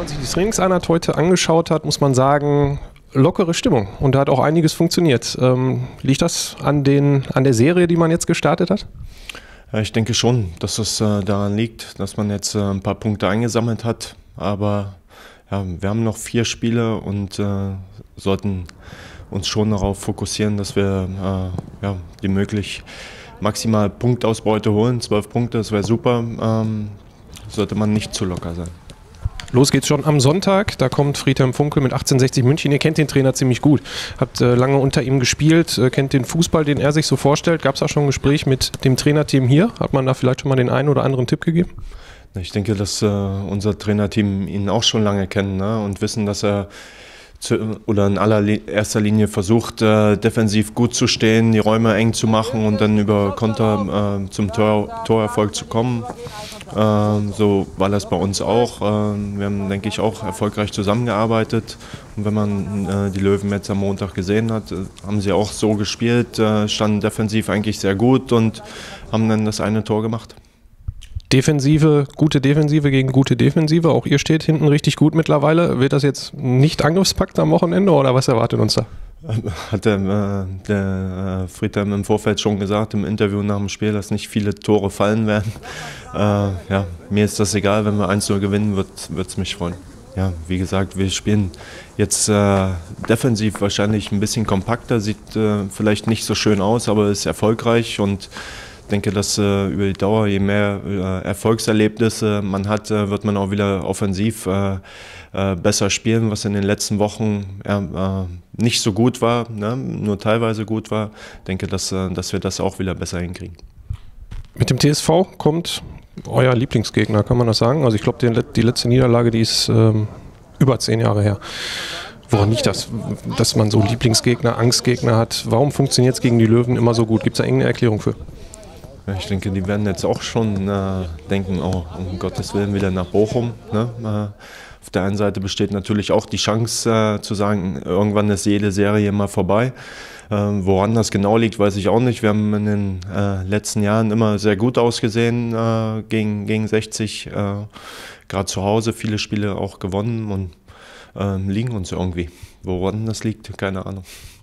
sich die Trainingseinheit heute angeschaut hat, muss man sagen, lockere Stimmung. Und da hat auch einiges funktioniert. Liegt das an der Serie, die man jetzt gestartet hat? Ja, ich denke schon, dass es daran liegt, dass man jetzt ein paar Punkte eingesammelt hat. Aber ja, wir haben noch 4 Spiele und sollten uns schon darauf fokussieren, dass wir die möglich maximal Punktausbeute holen. 12 Punkte, das wäre super. Sollte man nicht zu locker sein. Los geht's schon am Sonntag. Da kommt Friedhelm Funkel mit 1860 München. Ihr kennt den Trainer ziemlich gut. Habt lange unter ihm gespielt, kennt den Fußball, den er sich so vorstellt. Gab es auch schon ein Gespräch mit dem Trainerteam hier? Hat man da vielleicht schon mal den einen oder anderen Tipp gegeben? Ich denke, dass unser Trainerteam ihn auch schon lange kennt, ne? Und wissen, dass er in allererster Linie versucht, defensiv gut zu stehen, die Räume eng zu machen und dann über Konter zum Torerfolg zu kommen. So war das bei uns auch. Wir haben, denke ich, auch erfolgreich zusammengearbeitet. Und wenn man die Löwen jetzt am Montag gesehen hat, haben sie auch so gespielt, standen defensiv eigentlich sehr gut und haben dann das eine Tor gemacht. Gute Defensive gegen gute Defensive. Auch ihr steht hinten richtig gut mittlerweile. Wird das jetzt nicht Angriffspakt am Wochenende oder was erwartet uns da? Hat der Friedhelm im Vorfeld schon gesagt, im Interview nach dem Spiel, dass nicht viele Tore fallen werden. Mir ist das egal, wenn wir 1-0 gewinnen, wird es mich freuen. Ja, wie gesagt, wir spielen jetzt defensiv wahrscheinlich ein bisschen kompakter, sieht vielleicht nicht so schön aus, aber ist erfolgreich und ich denke, dass über die Dauer, je mehr Erfolgserlebnisse man hat, wird man auch wieder offensiv besser spielen, was in den letzten Wochen nicht so gut war, ne? Nur teilweise gut war. Ich denke, dass wir das auch wieder besser hinkriegen. Mit dem TSV kommt euer Lieblingsgegner, kann man das sagen? Also ich glaube, die letzte Niederlage, die ist über 10 Jahre her. Woran liegt das, dass man so Lieblingsgegner, Angstgegner hat? Warum funktioniert es gegen die Löwen immer so gut? Gibt es da irgendeine Erklärung für? Ich denke, die werden jetzt auch schon denken, oh, um Gottes Willen wieder nach Bochum. Ne? Auf der einen Seite besteht natürlich auch die Chance zu sagen, irgendwann ist jede Serie mal vorbei. Woran das genau liegt, weiß ich auch nicht. Wir haben in den letzten Jahren immer sehr gut ausgesehen gegen 60. Gerade zu Hause viele Spiele auch gewonnen und liegen uns irgendwie. Woran das liegt, keine Ahnung.